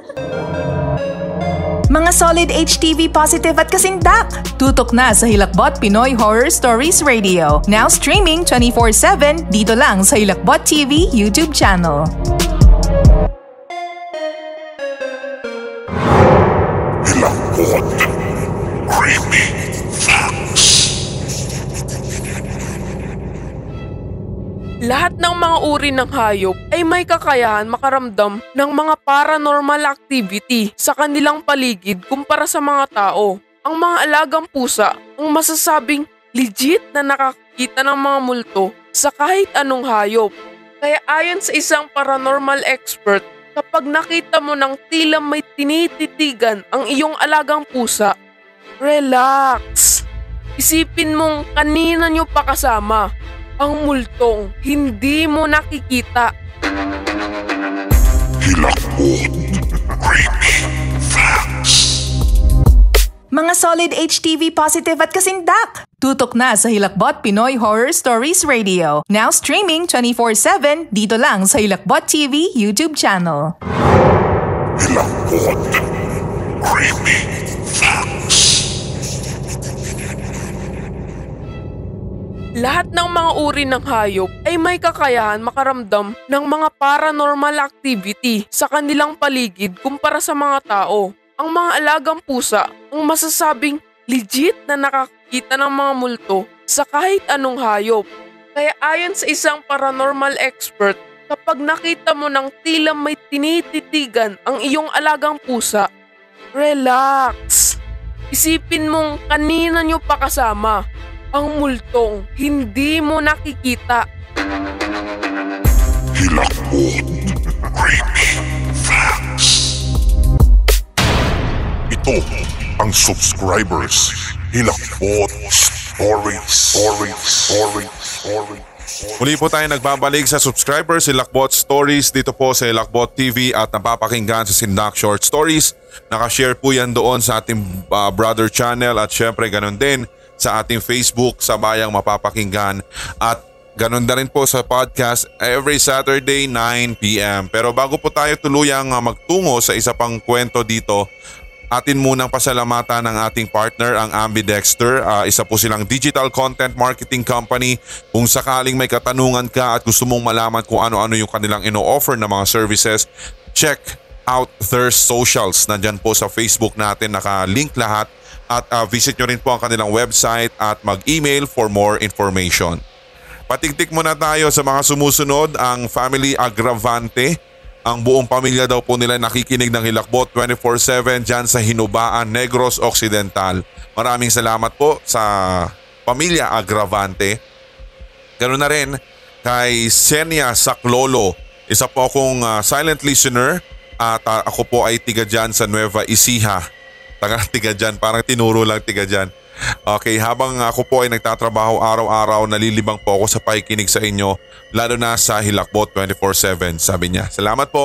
Mga solid H T V positive at kasindak! Tutok na sa Hilakbot Pinoy Horror Stories Radio. Now streaming twenty-four seven dito lang sa Hilakbot T V YouTube channel. Hilakbot Creepy Facts. Lahat ng mga uri ng hayop ay may kakayahan makaramdam ng mga paranormal activity sa kanilang paligid kumpara sa mga tao. Ang mga alagang pusa ang masasabing legit na nakakita ng mga multo sa kahit anong hayop. Kaya ayon sa isang paranormal expert, kapag nakita mo ng tila may tinititigan ang iyong alagang pusa, relax. Isipin mong kanina nyo pa kasama ang multong hindi mo nakikita. Hilakbot Creepy Facts. Mga solid H T V positive at kasindak! Tutok na sa Hilakbot Pinoy Horror Stories Radio. Now streaming twenty-four seven dito lang sa Hilakbot T V YouTube channel. Hilakbot Creepy Facts. Lahat ng mga uri ng hayop ay may kakayahan makaramdam ng mga paranormal activity sa kanilang paligid kumpara sa mga tao. Ang mga alagang pusa ang masasabing legit na nakakita ng mga multo sa kahit anong hayop. Kaya ayon sa isang paranormal expert, Kapag nakita mo ng tila may tinititigan ang iyong alagang pusa, relax. Isipin mong kanina nyo pa kasama ang multong hindi mo nakikita. Hilakbot. Creepy Facts. Ito ang subscribers. Hilakbot Stories. Stories. Stories. Stories. Muli po tayo nagbabalik sa subscribers si Hilakbot Stories dito po sa Hilakbot T V at napapakinggan sa Sindak Short Stories. Nakashare po yan doon sa ating uh, brother channel at syempre ganun din sa ating Facebook sa Bayang Mapapakinggan at ganun na rin po sa podcast every Saturday nine p m Pero bago po tayo tuluyang uh, magtungo sa isa pang kwento dito, atin munang pasalamatan ng ating partner ang Ambidexter. Uh, isa po silang digital content marketing company. Kung sakaling may katanungan ka at gusto mong malaman kung ano-ano yung kanilang ino-offer na mga services, check out their socials. Nandyan po sa Facebook natin, naka-link lahat. At uh, visit nyo rin po ang kanilang website at mag-email for more information. Patiktik muna tayo sa mga sumusunod, ang Family Agravante. Ang buong pamilya daw po nila nakikinig ng Hilakbot twenty-four seven dyan sa Hinubaan, Negros Occidental. Maraming salamat po sa Pamilya Agravante. Ganoon na rin kay Senia Saclolo. Isa po akong uh, silent listener at uh, ako po ay tiga dyan sa Nueva Ecija. Taga tiga dyan, parang tinuro lang tiga dyan. Okay, habang ako po ay nagtatrabaho araw-araw, nalilibang po ako sa pakikinig sa inyo, lalo na sa Hilakbot twenty-four seven, sabi niya. Salamat po.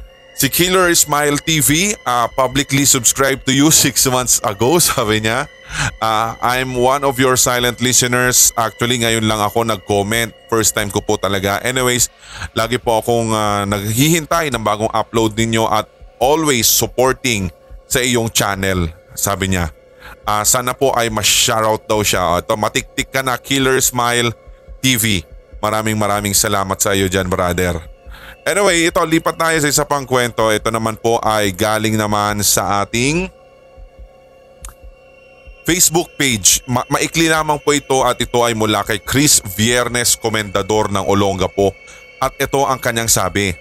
Si Killer Smile T V, uh, publicly subscribed to you six months ago, sabi niya. Uh, I'm one of your silent listeners. Actually, ngayon lang ako nag-comment. First time ko po talaga. Anyways, lagi po akong uh, naghihintay ng bagong upload ninyo at always supporting sa iyong channel, sabi niya. Uh, sana po ay ma-shoutout daw siya. Ito, matiktik ka na, Killer Smile T V. Maraming maraming salamat sa iyo dyan, brother. Anyway, ito, lipat tayo sa isa pang kwento. Ito naman po ay galing naman sa ating Facebook page. Ma- maikli lamang po ito at ito ay mula kay Chris Viernes, komendador ng Olongapo. At ito ang kanyang sabi.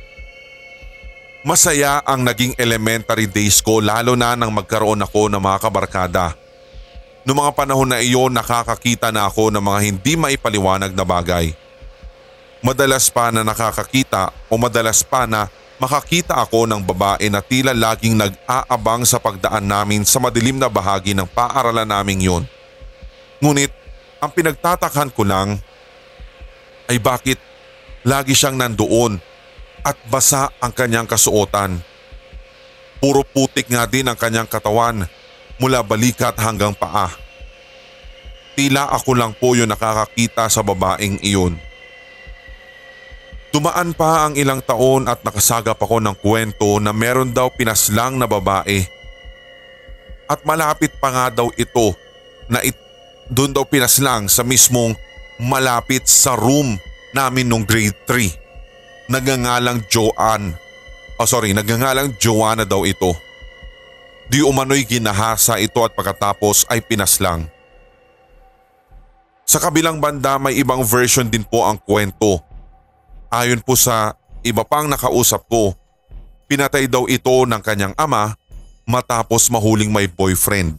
Masaya ang naging elementary days ko lalo na nang magkaroon ako ng mga kabarkada. Noong mga panahon na iyon, nakakakita na ako ng mga hindi maipaliwanag na bagay. Madalas pa na nakakakita o madalas pa na makakita ako ng babae na tila laging nag-aabang sa pagdaan namin sa madilim na bahagi ng paaralan naming yun. Ngunit ang pinagtatakhan ko lang ay bakit lagi siyang nandoon at basa ang kanyang kasuotan. Puro putik nga din ang kanyang katawan mula balikat hanggang paa. Tila ako lang po yung nakakakita sa babaeng iyon. Dumaan pa ang ilang taon at nakasagap ako ng kwento na meron daw pinaslang na babae. At malapit pa nga daw ito na it, doon daw pinaslang sa mismong malapit sa room namin nung grade three. Nagangalang Joanne. Oh sorry, nagangalang Joanna daw ito. Di umano'y ginahasa ito at pagkatapos ay pinaslang. Sa kabilang banda may ibang version din po ang kwento. Ayon po sa iba pang nakausap ko, pinatay daw ito ng kanyang ama matapos mahuling may boyfriend.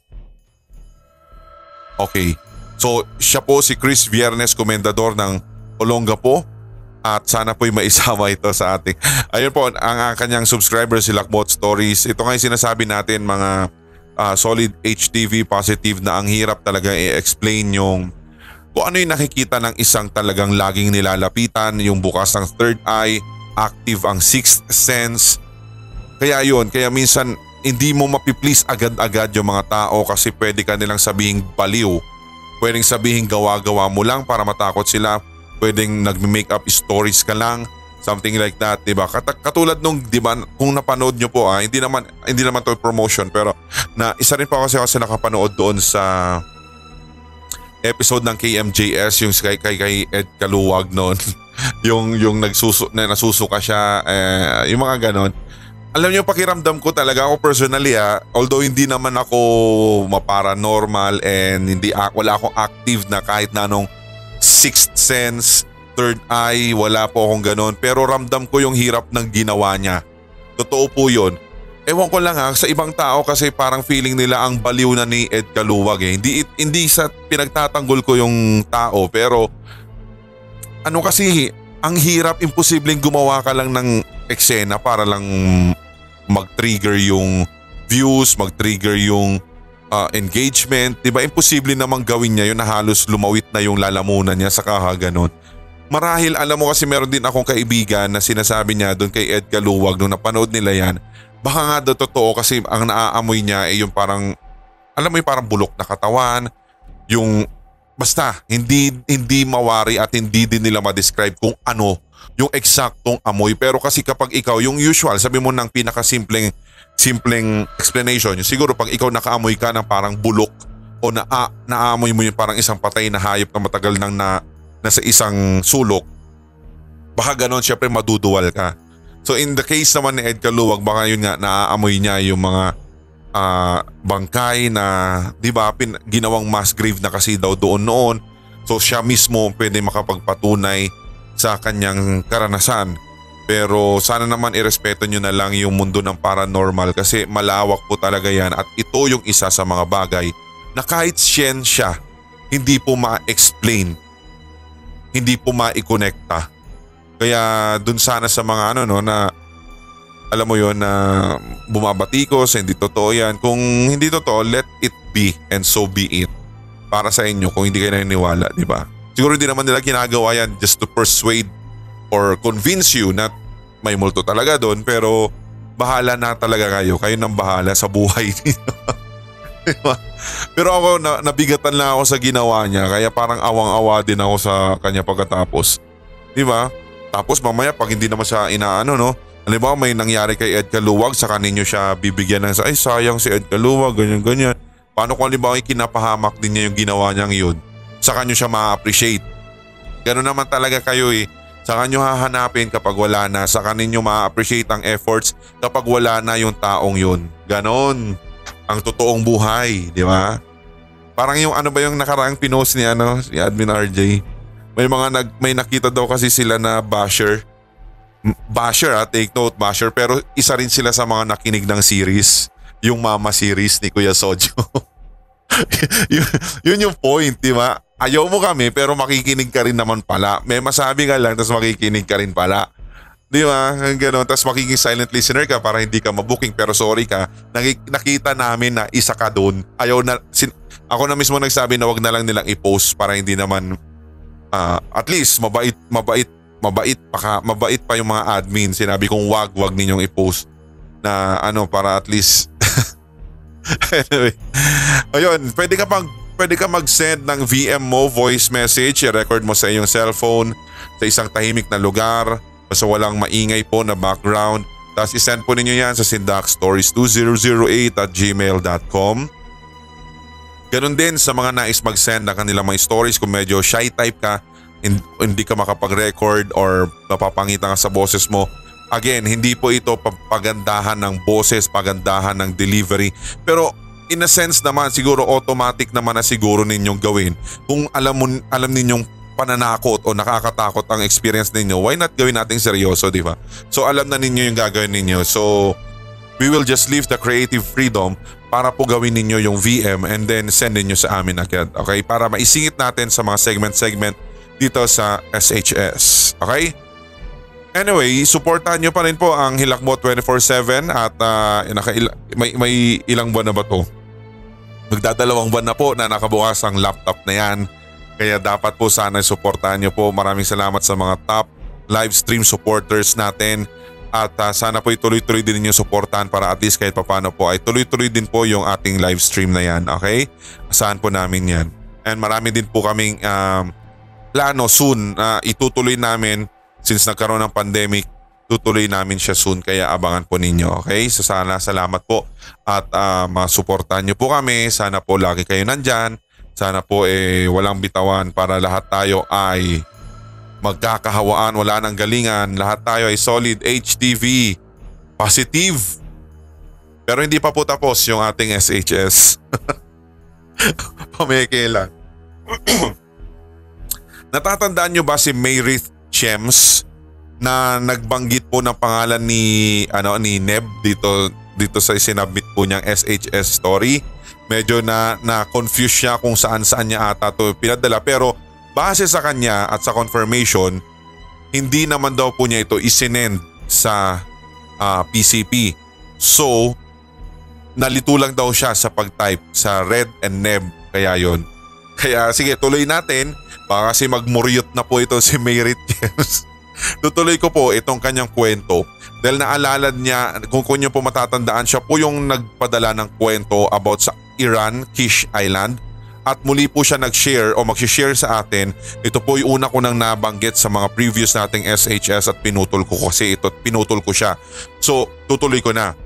Okay, so siya po si Chris Viernes, komendador ng Olongapo. At sana po'y maisama ito sa ating. Ayun po, ang, ang kanyang subscriber si Hilakbot Stories. Ito nga yung sinasabi natin mga uh, solid H T V positive na ang hirap talaga i-explain yung kung ano yung nakikita ng isang talagang laging nilalapitan, yung bukas ng third eye, active ang sixth sense. Kaya yun, kaya minsan hindi mo mapiplease agad-agad yung mga tao kasi pwede ka nilang sabihin baliw. Pwedeng sabihin gawa-gawa mo lang para matakot sila. Pwedeng nag-make up stories ka lang, something like that, 'di ba? Kat- katulad nung 'di ba kung napanood niyo po, ah, hindi naman hindi naman to promotion pero na isa rin po kasi kasi nakapanood doon sa episode ng K M J S yung kay kay, kay Ed Kaluwag noon. yung yung nagsusu na nasusuka siya, eh, yung mga ganon. Alam niyo, pakiramdam ko talaga ako personally, ah, although hindi naman ako maparanormal and hindi wala akong active na kahit na anong sixth sense, third eye, wala po akong ganon. Pero ramdam ko yung hirap ng ginawa niya. Totoo po yun. Ewan ko lang ha, sa ibang tao kasi parang feeling nila ang baliw na ni Ed Caluwag eh. Hindi, hindi sa pinagtatanggol ko yung tao pero ano kasi, ang hirap, imposibleng gumawa ka lang ng eksena para lang mag-trigger yung views, mag-trigger yung uh, engagement. Diba? Imposible namang gawin niya yun na halos lumawit na yung lalamunan niya sa kahaganon. Marahil alam mo kasi meron din akong kaibigan na sinasabi niya doon kay Ed Caluwag nung napanood nila yan. Baka nga daw totoo kasi ang naaamoy niya ay yung parang, alam mo yung parang bulok na katawan, yung basta hindi hindi mawari at hindi din nila ma-describe kung ano yung eksaktong amoy. Pero kasi kapag ikaw, yung usual, sabi mo ng pinakasimpleng simpleng explanation, yung siguro pag ikaw nakaamoy ka ng parang bulok o na, ah, naamoy mo yung parang isang patay na hayop na matagal nang na, nasa isang sulok, baka ganon syempre maduduwal ka. So in the case naman ni Ed Caluwag, baka yun nga naaamoy niya yung mga uh, bangkay na di ba pin, ginawang mass grave na kasi daw doon noon. So siya mismo pwede makapagpatunay sa kanyang karanasan. Pero sana naman irespeto nyo na lang yung mundo ng paranormal kasi malawak po talaga yan at ito yung isa sa mga bagay na kahit siyensya hindi po ma-explain, hindi po ma-ikonekta. Kaya dun sana sa mga ano no na alam mo yon na bumabatikos, hindi totoo yan. Kung hindi totoo, let it be and so be it. Para sa inyo kung hindi kayo naniniwala, di ba? Siguro hindi naman nila ginagawa yan just to persuade or convince you na may multo talaga doon, pero bahala na talaga kayo. Kayo nang bahala sa buhay niyo. Diba? Pero ako na, nabigatan lang ako sa ginawa niya kaya parang awang-awa din ako sa kanya pagkatapos. Di ba? Tapos mamaya pag hindi naman siya inaano no, halimbawa may nangyari kay Ed Caluwag, saka ninyo siya bibigyan ng ay sayang si Ed Caluwag, ganyan-ganyan. Paano kung halimbawa kinapahamak din niya yung ginawa niyang yun? Saka nyo siya ma-appreciate. Gano'n naman talaga kayo eh. Saka nyo hahanapin kapag wala na. Saka ninyo ma-appreciate ang efforts kapag wala na yung taong yun. Ganon ang totoong buhay, di ba? Parang yung ano ba yung nakaraang pinost ni ano, si Admin R J? May mga nag, may nakita daw kasi sila na basher. Basher ha, take note, basher. Pero isa rin sila sa mga nakinig ng series. Yung Mama series ni Kuya Sojo. yun, yun yung point, di ba? Ayaw mo kami pero makikinig ka rin naman pala. May masabi ka lang tapos makikinig ka rin pala. Di ba? Ganon. Tapos magiging silent listener ka para hindi ka mabooking pero sorry ka. Nakita namin na isa ka doon. Ayaw na, sin, ako na mismo nagsabi na wag na lang nilang i-post para hindi naman uh, at least mabait, mabait, mabait pa ka, mabait pa yung mga admin. Sinabi kong wag, wag ninyong i-post na ano para at least anyway. Ayun, pwede ka pang pwede ka mag-send ng V M mo, voice message, i-record mo sa iyong cellphone sa isang tahimik na lugar, basta walang maingay po na background. Tapos isend po ninyo yan sa sindak stories two thousand eight at gmail dot com. Ganon din sa mga nais mag-send ng kanilang mga stories kung medyo shy type ka, hindi ka makapag-record or napapangitan ka sa boses mo. Again, hindi po ito pagandahan ng boses, pagandahan ng delivery. Pero in a sense naman, siguro automatic naman na siguro ninyong gawin. Kung alam, mo, alam ninyong pananakot o nakakatakot ang experience ninyo, why not gawin nating seryoso, di ba? So alam na ninyo yung gagawin ninyo. So we will just leave the creative freedom para po gawin ninyo yung V M and then send ninyo sa amin agad. Okay? Para maisingit natin sa mga segment-segment dito sa S H S. Okay? Anyway, supportahan nyo pa rin po ang Hilakbot twenty-four seven at uh, nakaila- may, may ilang buwan na ba to? Magdadalawang buwan na po na nakabukas ang laptop na yan. Kaya dapat po sana supportahan nyo po. Maraming salamat sa mga top live stream supporters natin. At uh, sana po ituloy-tuloy din ninyo supportahan para at least kahit papano po ay tuloy-tuloy din po yung ating live stream na yan. Okay? Asahan po namin yan. And marami din po kaming um, plano soon na uh, itutuloy namin. Since nagkaroon ng pandemic, tutuloy namin siya soon kaya abangan po ninyo. Okay? So sana salamat po at uh, masuportahan nyo po kami. Sana po lagi kayo nandyan. Sana po eh walang bitawan para lahat tayo ay magkakahawaan, wala nang galingan. Lahat tayo ay solid H T V. Positive. Pero hindi pa po tapos yung ating S H S. Pameke lang. Natatandaan nyo ba si Mayrith Chems na nagbanggit po ng pangalan ni ano ni Neb dito dito sa sinabmit po niyang S H S story? Medyo na na-confuse siya kung saan-saan niya ata to pinadala, pero base sa kanya at sa confirmation, hindi naman daw po niya ito isinend sa uh, P C P. So, nalito lang daw siya sa pag-type sa Red and Neb, kaya yon. Kaya sige, tuloy natin. Baka kasi magmuryot na po ito si Mayrith James. Tutuloy ko po itong kanyang kwento dahil naalala niya, kung kung niyo po matatandaan, siya po yung nagpadala ng kwento about sa Iran, Kish Island, at muli po siya nag-share o mag-share sa atin. Ito po yung una ko nang nabanggit sa mga previous nating S H S at pinutol ko kasi ito, pinutol ko siya. So tutuloy ko na.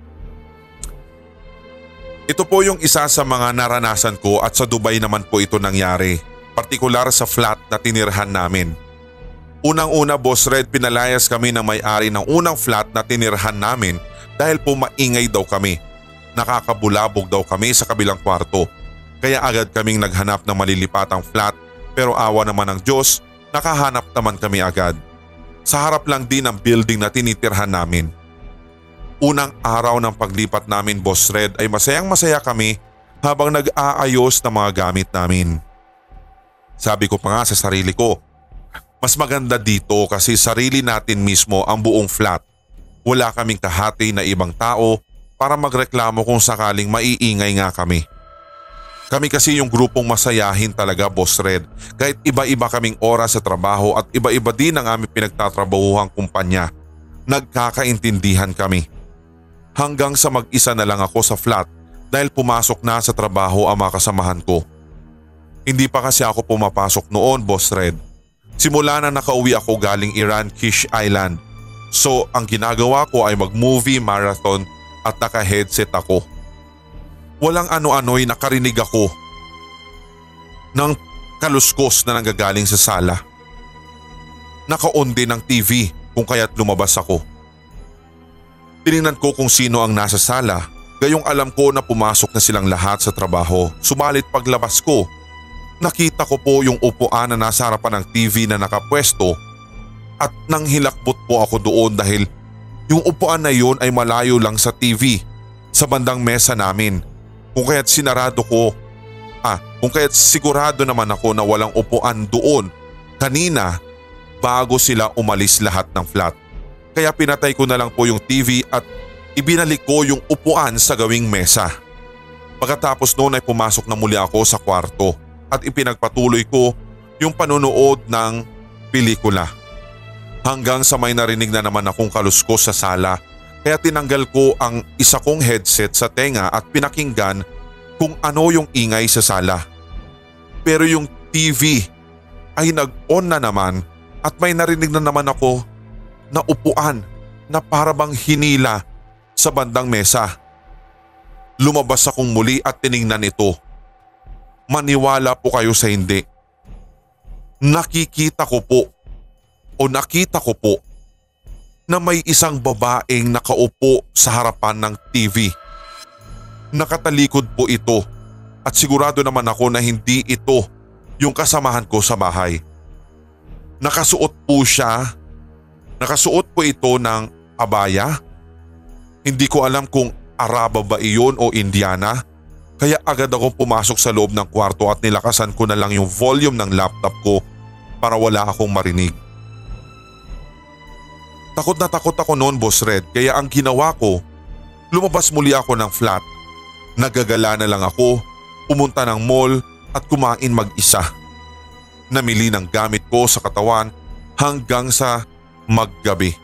Ito po yung isa sa mga naranasan ko at sa Dubai naman po ito nangyari. Partikular sa flat na tinirhan namin. Unang-una, Boss Red, pinalayas kami ng may-ari ng unang flat na tinirhan namin dahil po maingay daw kami. Nakakabulabog daw kami sa kabilang kwarto. Kaya agad kaming naghanap ng malilipatang flat, pero awa naman ng Diyos, nakahanap naman kami agad. Sa harap lang din ng building na tinitirhan namin. Unang araw ng paglipat namin, Boss Red, ay masayang masaya kami habang nag-aayos ng mga gamit namin. Sabi ko pa nga sa sarili ko, mas maganda dito kasi sarili natin mismo ang buong flat. Wala kaming kahati na ibang tao para magreklamo kung sakaling maiingay nga kami. Kami kasi yung grupong masayahin talaga, Boss Red. Kahit iba-iba kaming oras sa trabaho at iba-iba din ang aming pinagtatrabahuhang kumpanya. Nagkakaintindihan kami. Hanggang sa mag-isa na lang ako sa flat dahil pumasok na sa trabaho ang mga kasamahan ko. Hindi pa kasi ako pumapasok noon, Boss Red. Simula na nakauwi ako galing Iran, Kish Island. So ang ginagawa ko ay mag-movie marathon at naka-headset ako. Walang ano-ano'y nakarinig ako ng kaluskos na nanggagaling sa sala. Naka-on din ng T V kung kaya't lumabas ako. Tiningnan ko kung sino ang nasa sala, gayong alam ko na pumasok na silang lahat sa trabaho. Subalit paglabas ko, nakita ko po yung upuan na nasa harapan ng T V na nakapwesto at nang hilakbot po ako doon dahil yung upuan na yun ay malayo lang sa T V sa bandang mesa namin. Kung kaya't sinarado ko, ah kung kaya't sigurado naman ako na walang upuan doon kanina bago sila umalis lahat ng flat. Kaya pinatay ko na lang po yung T V at ibinalik ko yung upuan sa gawing mesa. Pagkatapos noon ay pumasok na muli ako sa kwarto at ipinagpatuloy ko yung panonood ng pelikula. Hanggang sa may narinig na naman akong kaluskos sa sala, kaya tinanggal ko ang isa kong headset sa tenga at pinakinggan kung ano yung ingay sa sala. Pero yung T V ay nag-on na naman at may narinig na naman ako na upuan na parabang hinila sa bandang mesa. Lumabas akong muli at tiningnan ito. Maniwala po kayo sa hindi. Nakikita ko po o nakita ko po na may isang babaeng nakaupo sa harapan ng T V. Nakatalikod po ito at sigurado naman ako na hindi ito yung kasamahan ko sa bahay. Nakasuot po siya, nakasuot po ito ng abaya. Hindi ko alam kung Araba ba iyon o Indiana. Kaya agad akong pumasok sa loob ng kwarto at nilakasan ko na lang yung volume ng laptop ko para wala akong marinig. Takot na takot ako noon, Boss Red, kaya ang ginawa ko, lumabas muli ako ng flat. Nagagala na lang ako, pumunta ng mall at kumain mag-isa. Namili ng gamit ko sa katawan hanggang sa maggabi.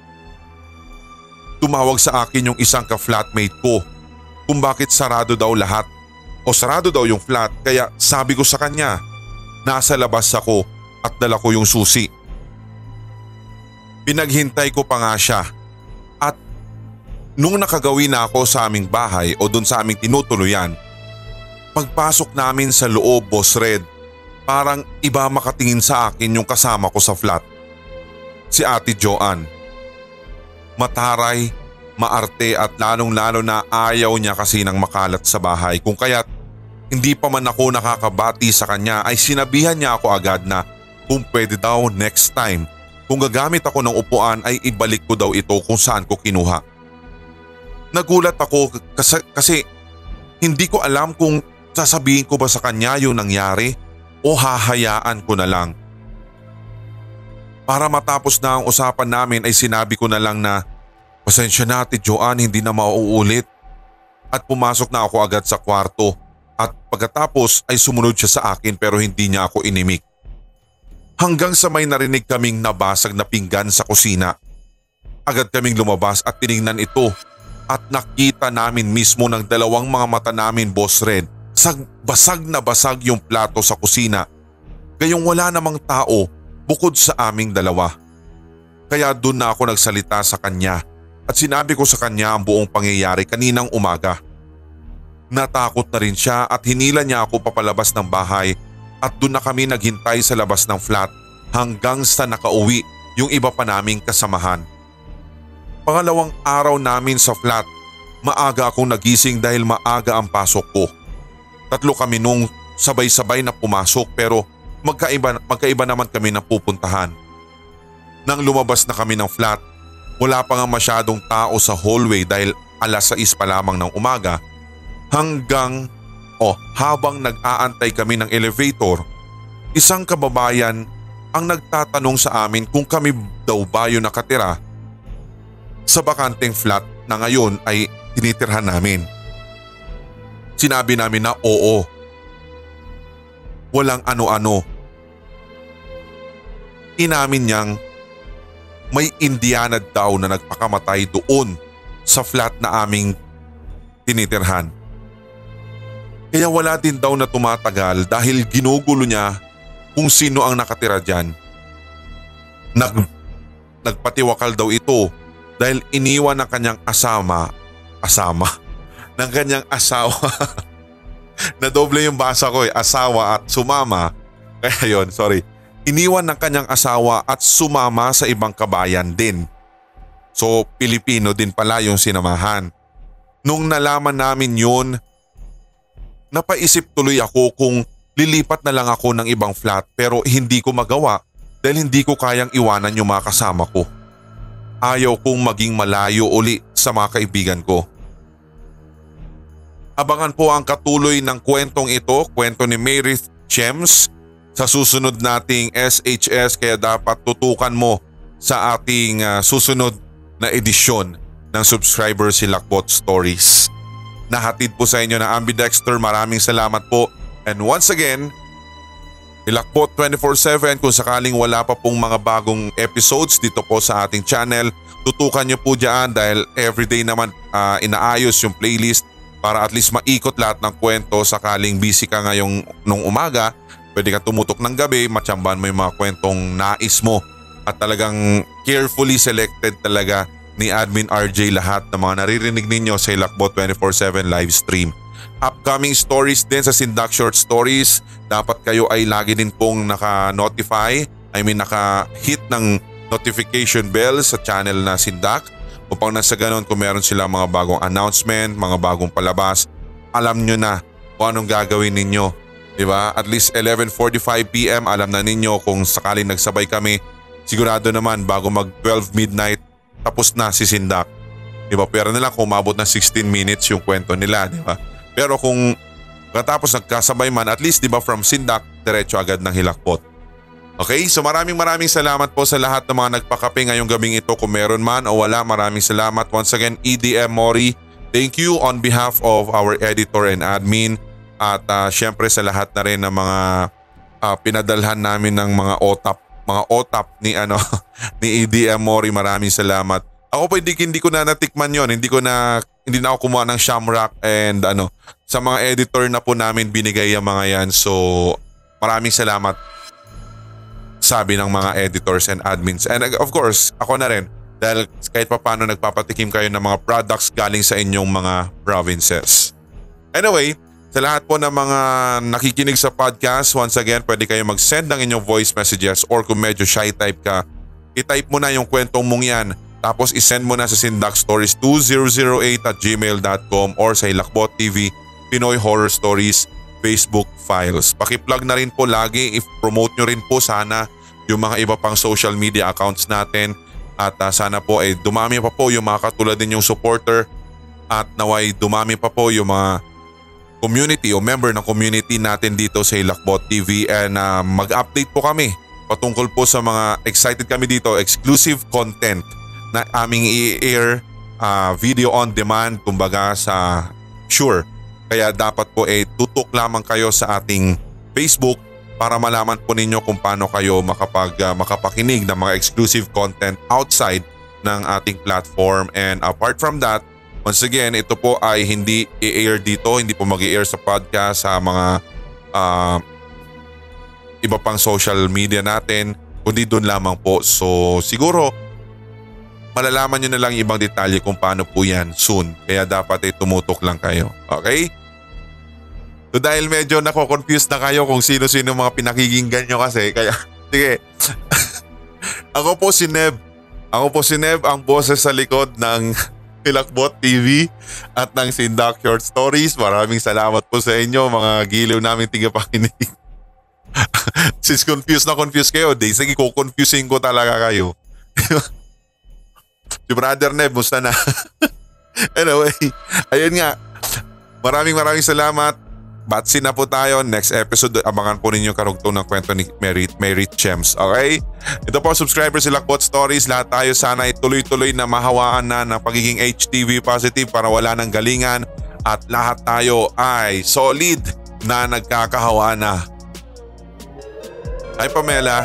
Tumawag sa akin yung isang ka-flatmate ko kung bakit sarado daw lahat o sarado daw yung flat, kaya sabi ko sa kanya, nasa labas ako at dala ko yung susi. Pinaghintay ko pa nga siya at nung nakagawi na ako sa aming bahay o dun sa aming tinutuluyan, pagpasok namin sa loob, Boss Red, parang iba makatingin sa akin yung kasama ko sa flat. Si Ate Joanne. Mataray, maarte at lalong-lalo na ayaw niya kasi ng makalat sa bahay. Kung kaya't hindi pa man ako nakakabati sa kanya ay sinabihan niya ako agad na kung pwede daw next time kung gagamit ako ng upuan ay ibalik ko daw ito kung saan ko kinuha. Nagulat ako kasi, kasi hindi ko alam kung sasabihin ko ba sa kanya yung nangyari o hahayaan ko na lang. Para matapos na ang usapan namin ay sinabi ko na lang na pasensya na Ate Joanne, hindi na mauulit. At pumasok na ako agad sa kwarto at pagkatapos ay sumunod siya sa akin pero hindi niya ako inimik. Hanggang sa may narinig kaming nabasag na pinggan sa kusina. Agad kaming lumabas at tiningnan ito at nakita namin mismo ng dalawang mga mata namin, Boss Red, sag basag na basag yung plato sa kusina. Gayong wala namang tao bukod sa aming dalawa. Kaya doon na ako nagsalita sa kanya at sinabi ko sa kanya ang buong pangyayari kaninang umaga. Natakot na rin siya at hinila niya ako papalabas ng bahay at doon na kami naghintay sa labas ng flat hanggang sa nakauwi yung iba pa naming kasamahan. Pangalawang araw namin sa flat, maaga akong nagising dahil maaga ang pasok ko. Tatlo kami nung sabay-sabay na pumasok pero magkaiba, magkaiba naman kami na pupuntahan. Nang lumabas na kami ng flat, wala pa nga masyadong tao sa hallway dahil alas sais pa lamang ng umaga hanggang o oh, habang nag-aantay kami ng elevator, isang kababayan ang nagtatanong sa amin kung kami daw ba yung nakatira sa bakanteng flat na ngayon ay tinitirhan namin. Sinabi namin na oo. Walang ano-ano. Inamin niyang may Indiana daw na nagpakamatay doon sa flat na aming tinitirhan. Kaya wala din daw na tumatagal dahil ginugulo niya kung sino ang nakatira dyan. Nag, nagpatiwakal daw ito dahil iniwan ng kanyang asama, asama, ng kanyang asawa. Nadoble yung basa ko eh, asawa at sumama. Kaya yun, sorry. Iniwan ng kanyang asawa at sumama sa ibang kabayan din. So Pilipino din pala yung sinamahan. Nung nalaman namin yun, napaisip tuloy ako kung lilipat na lang ako ng ibang flat pero hindi ko magawa dahil hindi ko kayang iwanan yung mga kasama ko. Ayaw kong maging malayo uli sa mga kaibigan ko. Abangan po ang katuloy ng kwentong ito, kwento ni Meredith Chems sa susunod nating S H S kaya dapat tutukan mo sa ating uh, susunod na edisyon ng Subscriber Hilakbot Stories. Nahatid po sa inyo ng Ambidexter, maraming salamat po. And once again, Hilakbot twenty-four seven, kung sakaling wala pa pong mga bagong episodes dito po sa ating channel, tutukan nyo po dyan dahil everyday naman uh, inaayos yung playlist para at least maikot lahat ng kwento. Sakaling busy ka ngayong nung umaga, pwede ka tumutok ng gabi, matsambahan mo yung mga kwentong nais mo at talagang carefully selected talaga ni Admin R J lahat ng mga naririnig ninyo sa Hilakbot twenty-four seven live stream. Upcoming stories din sa Sindak Short Stories, dapat kayo ay lagi din pong naka-notify, I mean naka-hit ng notification bell sa channel na Sindak upang nasa ganon kung meron sila mga bagong announcement, mga bagong palabas, alam nyo na kung anong gagawin ninyo. Diba? At least eleven forty-five p m alam na ninyo kung sakaling nagsabay kami, sigurado naman bago mag twelve midnight tapos na si Sindak. Diba? Pero nila kung umabot na sixteen minutes yung kwento nila. Diba? Pero kung katapos nagkasabay man, at least diba from Sindak, diretso agad ng Hilakbot. Okay, so maraming maraming salamat po sa lahat ng mga nagpakape ngayong gabing ito. Kung meron man o wala, maraming salamat. Once again, E D M Mori, thank you on behalf of our editor and admin. At uh, syempre sa lahat na rin ng mga uh, pinadalhan namin ng mga otap, mga otap ni ano ni E D M Mori, maraming salamat. Ako po hindi, hindi ko na natikman yon, hindi ko na hindi na ako kumuha ng Shamrock and ano sa mga editor na po namin binigay yung mga yan. So maraming salamat, sabi ng mga editors and admins. And of course, ako na rin dahil kahit pa paano nagpapatikim kayo ng mga products galing sa inyong mga provinces. Anyway, sa lahat po ng mga nakikinig sa podcast, once again, pwede kayo mag-send ng inyong voice messages or kung medyo shy type ka, i-type mo na yung kwentong mong yan. Tapos isend mo na sa sindakstories two thousand eight at gmail dot com or sa Hilakbot T V, Pinoy Horror Stories Facebook files. Paki-plug na rin po lagi, i-promote nyo rin po sana yung mga iba pang social media accounts natin at uh, sana po ay dumami pa po yung mga katulad ninyong supporter at naway dumami pa po yung mga community o member ng community natin dito sa Hilakbot T V and uh, mag-update po kami patungkol po sa mga excited kami dito, exclusive content na aming i-air, uh, video on demand kumbaga sa Sure. Kaya dapat po eh tutok lamang kayo sa ating Facebook para malaman po ninyo kung paano kayo makapag, uh, makapakinig ng mga exclusive content outside ng ating platform. And apart from that, once again, ito po ay hindi i-air dito, hindi po mag-i-air sa podcast, sa mga uh, iba pang social media natin, kundi doon lamang po. So siguro malalaman nyo na lang ibang detalye kung paano po yan soon. Kaya dapat ay tumutok lang kayo. Okay? So dahil medyo nako-confuse na kayo kung sino-sino mga pinakikinggan nyo kasi. Kaya sige. Ako po si Neb. Ako po si Neb, ang boses sa likod ng Hilakbot T V at ng Sindak Short Stories. Maraming salamat po sa inyo mga giliw namin tigapakinig. Since confused na confused kayo, di sige ko-confusing ko talaga kayo. Si Brother Neb, musta na? Anyway, ayun nga. Maraming maraming salamat. Batsi na po tayo. Next episode, abangan po ninyo karugtong ng kwento ni Mary, Mary Chems. Okay? Ito po, subscribers Hilakbot Stories. Lahat tayo sana ay tuloy-tuloy na mahawaan na ng pagiging H T V positive para wala ng galingan. At lahat tayo ay solid na nagkakahawa na. Hi Pamela.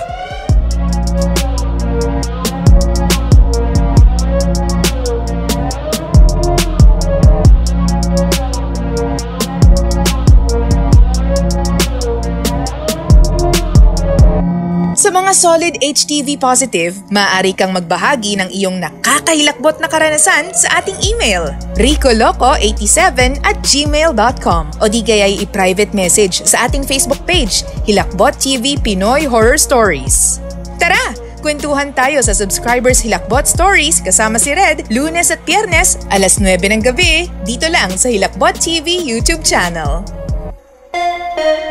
Sa mga solid H T V positive, maaari kang magbahagi ng iyong nakakahilakbot na karanasan sa ating email ricoloco eighty-seven at gmail dot com o di kaya'y i-private message sa ating Facebook page, Hilakbot T V Pinoy Horror Stories. Tara! Kwentuhan tayo sa Subscribers Hilakbot Stories kasama si Red, Lunes at Biyernes, alas nuwebe ng gabi, dito lang sa Hilakbot T V YouTube channel.